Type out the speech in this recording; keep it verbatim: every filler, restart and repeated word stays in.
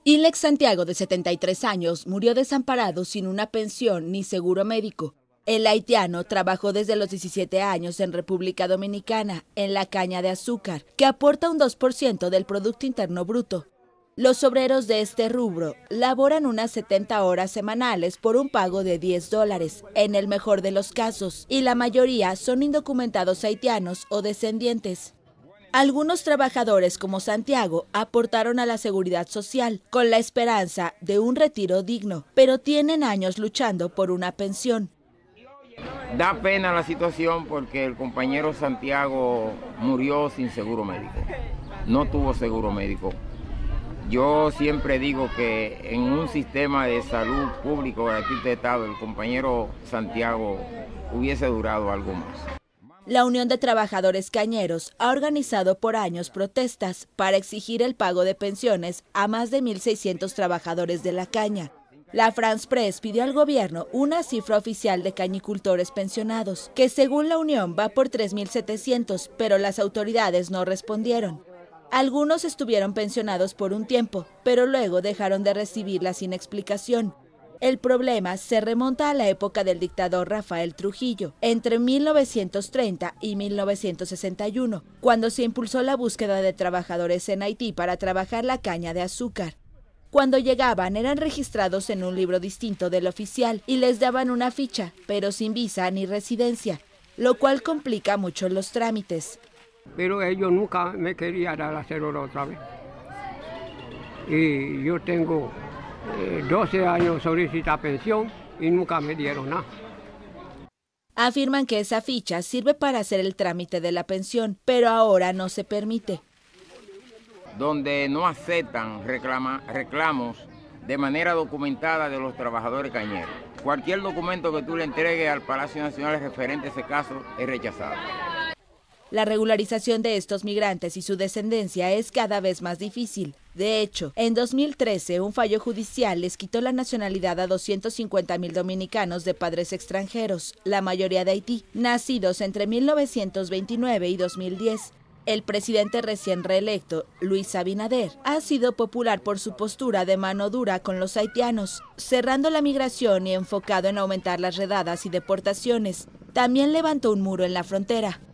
Ilex Santiago, de setenta y tres años, murió desamparado sin una pensión ni seguro médico. El haitiano trabajó desde los diecisiete años en República Dominicana, en la caña de azúcar, que aporta un dos por ciento del Producto Interno Bruto. Los obreros de este rubro laboran unas setenta horas semanales por un pago de diez dólares, en el mejor de los casos, y la mayoría son indocumentados haitianos o descendientes. Algunos trabajadores como Santiago aportaron a la seguridad social con la esperanza de un retiro digno, pero tienen años luchando por una pensión. Da pena la situación porque el compañero Santiago murió sin seguro médico, no tuvo seguro médico. Yo siempre digo que en un sistema de salud público gratuito de Estado, el compañero Santiago hubiese durado algo más. La Unión de Trabajadores Cañeros ha organizado por años protestas para exigir el pago de pensiones a más de mil seiscientos trabajadores de la caña. La France Press pidió al gobierno una cifra oficial de cañicultores pensionados, que según la Unión va por tres mil setecientos, pero las autoridades no respondieron. Algunos estuvieron pensionados por un tiempo, pero luego dejaron de recibirla sin explicación. El problema se remonta a la época del dictador Rafael Trujillo, entre mil novecientos treinta y mil novecientos sesenta y uno, cuando se impulsó la búsqueda de trabajadores en Haití para trabajar la caña de azúcar. Cuando llegaban eran registrados en un libro distinto del oficial y les daban una ficha, pero sin visa ni residencia, lo cual complica mucho los trámites. Pero ellos nunca me querían dar la cédula otra vez. Y yo tengo eh, doce años solicitar pensión y nunca me dieron nada. Afirman que esa ficha sirve para hacer el trámite de la pensión, pero ahora no se permite. Donde no aceptan reclama, reclamos de manera documentada de los trabajadores cañeros. Cualquier documento que tú le entregues al Palacio Nacional referente a ese caso es rechazado. La regularización de estos migrantes y su descendencia es cada vez más difícil. De hecho, en dos mil trece, un fallo judicial les quitó la nacionalidad a doscientos cincuenta mil dominicanos de padres extranjeros, la mayoría de Haití, nacidos entre mil novecientos veintinueve y dos mil diez. El presidente recién reelecto, Luis Abinader, ha sido popular por su postura de mano dura con los haitianos, cerrando la migración y enfocado en aumentar las redadas y deportaciones. También levantó un muro en la frontera.